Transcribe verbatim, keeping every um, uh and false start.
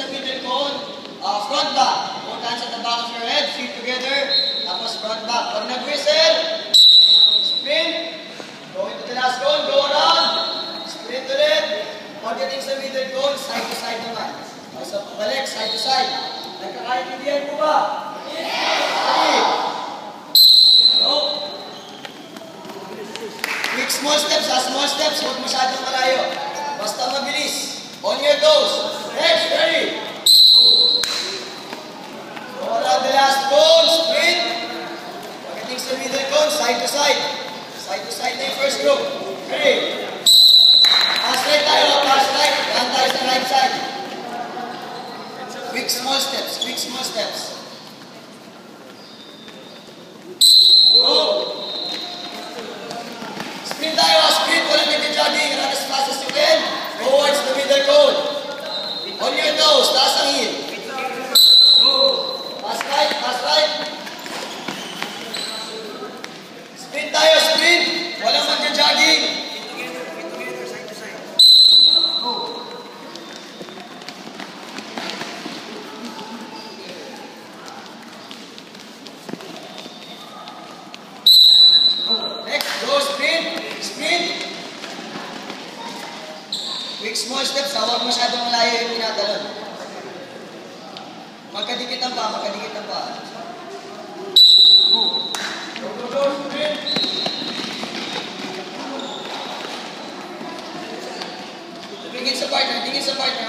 sa middle cone, uh, front back. Both hands at the back of your head, feet together, tapos front back. Pag nag-whistle, sprint, go into the last cone, go around, sprint ulit. Pagdating sa middle cone, side to side naman. So, balik, side to side. Nagkakaintindihan po ba? Yes! Go! Quick small steps ha, small steps, huwag masyadong malayo. Basta mabilis. On your toes. Next, ready. Go around the last cone, sprint. Pagdating sa middle cone, side to side. Side to side na yung first group. Ready. Pass right tayo, pass right. Yan tayo sa right side. Quick small steps, quick small steps. Go! Sprint tayo, sprint. Walang nag-jogging. Run as fast as you can. Towards the middle cone. On your toes, taas ang heel. Pass right, pass right. Sprint tayo, sprint. Walang mag-jogging. Quick small steps, huwag masyadong malayo yung tinatalon. Magkadikit ang pa, magkadikit ang pa. Go, go, go, go, sprint. Tingin sa partner, tingin sa partner.